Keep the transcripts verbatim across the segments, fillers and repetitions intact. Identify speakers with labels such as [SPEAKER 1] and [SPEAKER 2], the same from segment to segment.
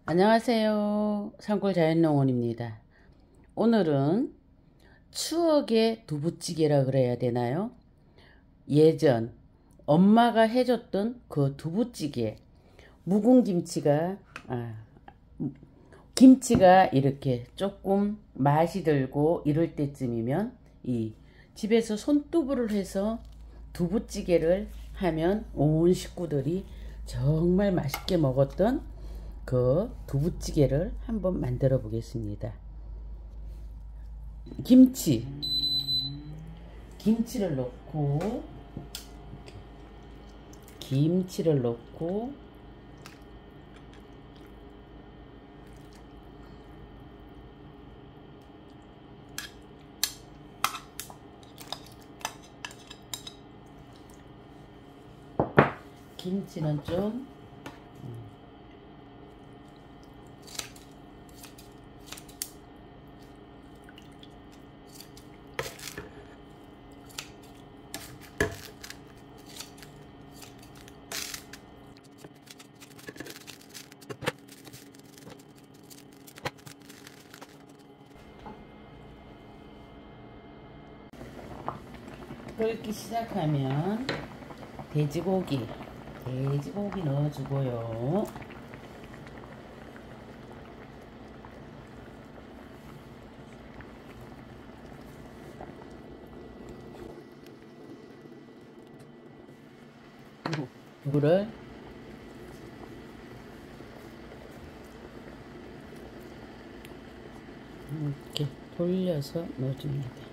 [SPEAKER 1] 안녕하세요. 산골자연농원입니다. 오늘은 추억의 두부찌개라 그래야 되나요? 예전 엄마가 해줬던 그 두부찌개, 묵은김치가 아, 김치가 이렇게 조금 맛이 들고 이럴 때쯤이면 이 집에서 손두부를 해서 두부찌개를 하면 온 식구들이 정말 맛있게 먹었던 그 두부찌개를 한번 만들어 보겠습니다. 김치 김치를 넣고 김치를 넣고 김치는 좀 끓기 시작하면 돼지고기 돼지고기 넣어주고요. 물을 이렇게 돌려서 넣어줍니다.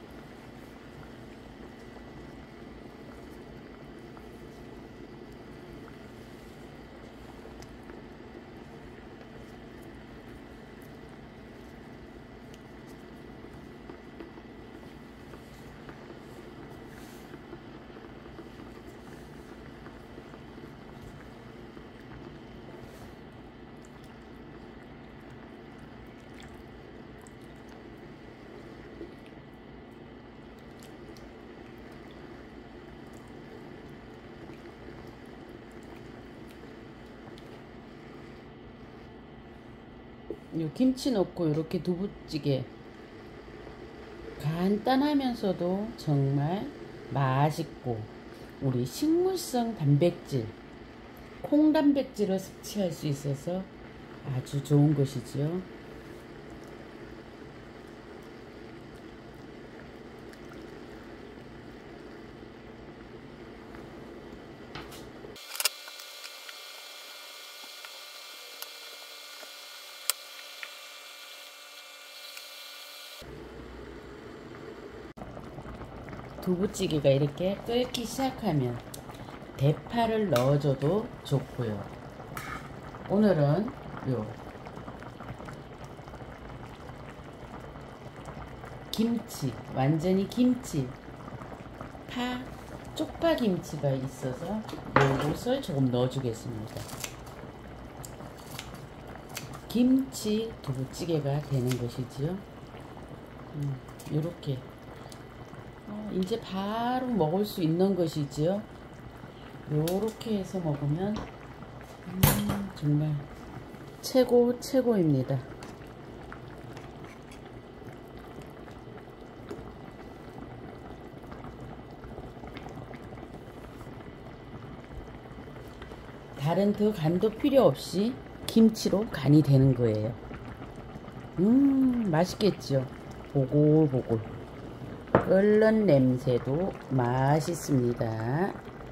[SPEAKER 1] 요 김치 넣고 이렇게 두부찌개 간단하면서도 정말 맛있고 우리 식물성 단백질, 콩 단백질을 섭취할 수 있어서 아주 좋은 것이지요. 두부찌개가 이렇게 끓기 시작하면 대파를 넣어줘도 좋고요. 오늘은 요 김치, 완전히 김치, 파, 쪽파김치가 있어서 요것을 조금 넣어주겠습니다. 김치 두부찌개가 되는 것이지요. 음, 요렇게 어, 이제 바로 먹을 수 있는 것이지요. 요렇게 해서 먹으면 음, 정말 최고 최고입니다. 다른 더 간도 필요 없이 김치로 간이 되는 거예요. 음 맛있겠죠. 보글보글 끓는 냄새도 맛있습니다.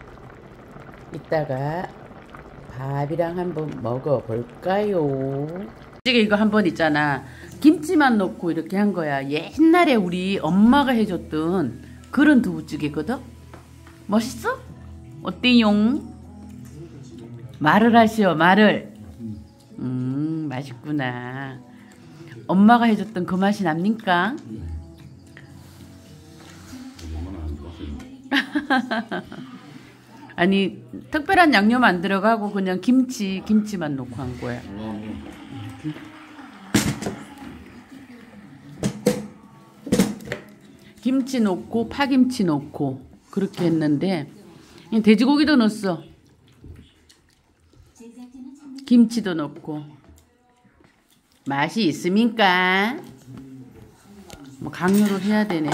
[SPEAKER 1] 이따가 밥이랑 한번 먹어볼까요? 찌개 이거 한번 있잖아. 김치만 넣고 이렇게 한 거야. 옛날에 우리 엄마가 해줬던 그런 두부찌개거든? 멋있어? 어때용? 말을 하시오, 말을. 음, 맛있구나. 엄마가 해줬던 그 맛이 납니까? 아니 특별한 양념 안 들어가고 그냥 김치 김치만 넣고 한 거야. 김치 넣고 파김치 넣고 그렇게 했는데 돼지고기도 넣었어. 김치도 넣고 맛이 있습니까? 뭐 강요를 해야 되네.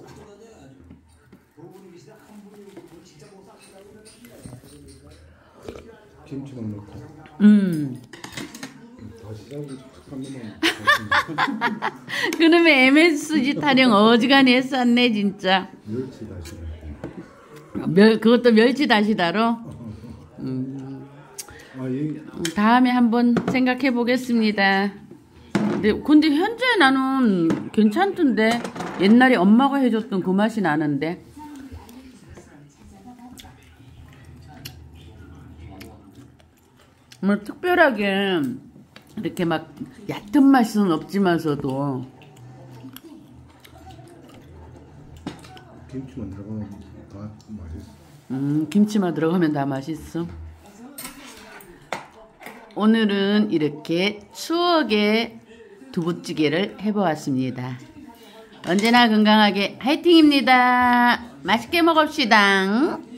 [SPEAKER 2] 김치만 넣고.
[SPEAKER 1] 음.
[SPEAKER 2] 다시 잡고 한 번만.
[SPEAKER 1] 그러면 엠에스지 타령 어지간히 했었네 진짜.
[SPEAKER 2] 멸치 다시.
[SPEAKER 1] 멸 그것도 멸치 다시다로. 음.
[SPEAKER 2] 아, 이
[SPEAKER 1] 다음에 한번 생각해 보겠습니다. 근데, 근데 현재 나는 괜찮던데 옛날에 엄마가 해줬던 그 맛이 나는데. 뭐 특별하게 이렇게 막 얕은 맛은 없지만서도
[SPEAKER 2] 김치만 들어가면 다 맛있어.
[SPEAKER 1] 음 김치만 들어가면 다 맛있어. 오늘은 이렇게 추억의 두부찌개를 해보았습니다. 언제나 건강하게 화이팅입니다. 맛있게 먹읍시다.